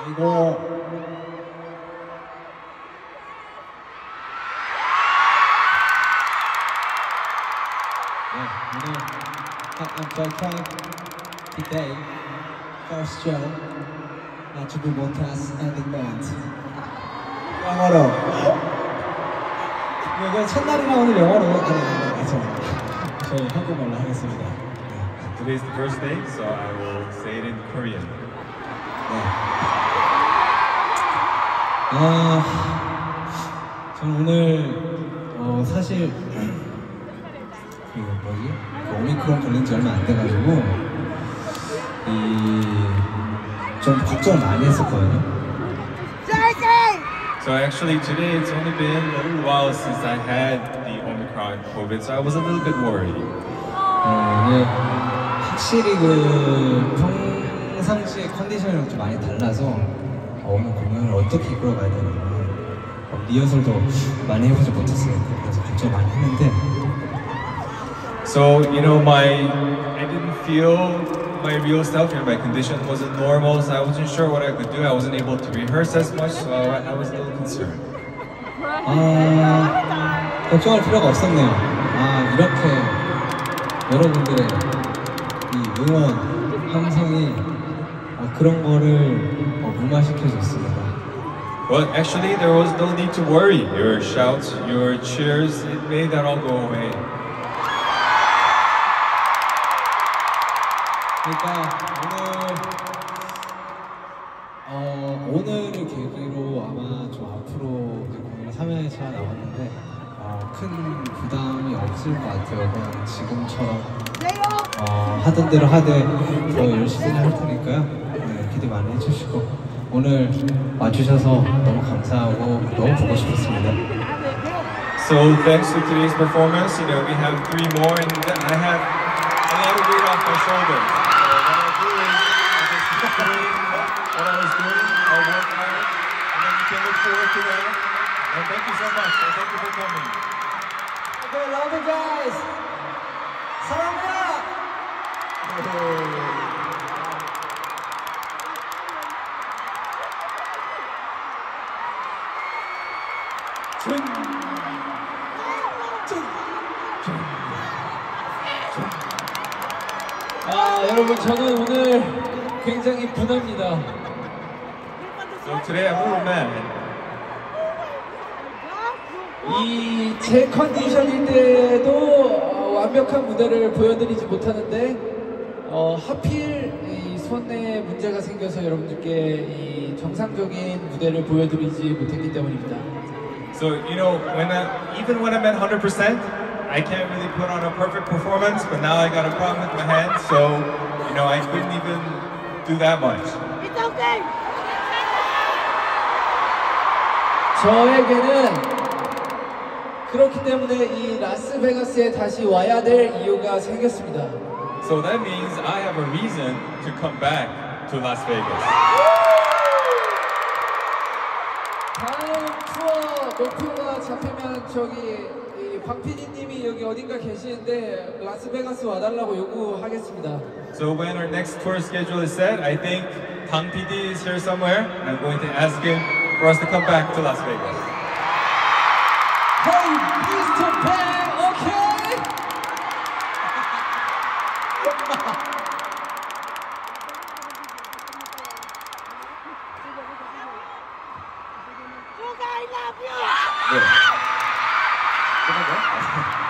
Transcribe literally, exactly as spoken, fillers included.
아이고. 네, 오늘 합작판 today first show 나주부 못하스 엔딩 멘트 영어로. 이거 첫날이라 오늘 영어로 하는 거죠. 저희 한국말로 하겠습니다. Today's the first day, so I will say it in Korean. 네. 아, 저는 오늘 어, 사실 그 뭐지? 그 오미크론 걸린 지 얼마 안 돼가지고 이 좀 걱정 많이 했었거든요. So actually today it's only been a little while since I had the Omicron COVID, so I was a little bit worried. 어, 이게 확실히 그 평상시의 컨디션이랑 좀 많이 달라서 어, 오늘 공연을 어떻게 이끌어가야 되나 어, 리허설도 많이 해보지 못했어요. 그래서 걱정 많이 했는데 So you know my I didn't feel my real self here. My condition wasn't normal, so I wasn't sure what I could do. I wasn't able to rehearse as much, so I, I was a little concerned. 아, 걱정할 필요가 없었네요. 아, 이렇게 여러분들의 이 응원, 함성이 어, 그런 거를 어, 무마시켜줬습니다. Well, actually, there was no need to worry. Your shouts, your cheers, it made that all go away. 그러니까 오늘 어, 오늘을 계기로 아마 좀 앞으로 공연 삼 회차 나왔는데 어, 큰 부담이 없을 것 같아요. 그냥 지금처럼 어, 하던 대로 하되 더 열심히 할 테니까요. 네, 기대 많이 해주시고 오늘 와주셔서 너무 감사하고 너무 보고 싶었습니다. So thanks to today's performance, you know we have three more, and I have a lot of weight off my shoulders. Doing what I was doing, I'll work hard, and then you can look forward to that. And thank you so much, and thank you for coming. Okay, love you guys. 사랑합니다. 아, 여러분 저는 오늘 굉장히 분합니다. So today I'm a little mad. 이 제 컨디션일 때도 어, 완벽한 무대를 보여드리지 못하는데 어, 하필 이 손에 문제가 생겨서 여러분들께 이 정상적인 무대를 보여드리지 못했기 때문입니다. So you know, when I, even when I'm at one hundred percent, I can't really put on a perfect performance. But now I got a problem with my hand, so you know I couldn't even do that much. It's okay. 저에게는 그렇기 때문에 이 라스베가스에 다시 와야 될 이유가 생겼습니다. So that means I have a reason to come back to Las Vegas. 다음 투어 목표가 잡히면 저기 이 황피디님이 여기 어딘가 계시는데 라스베가스 와달라고 요구하겠습니다. So when our next tour schedule is set, I think Tang P D is here somewhere, and I'm going to ask him for us to come back to Las Vegas. Hey, 미스터 Bang, okay? Suga, I love you. 네. 끝난 거야?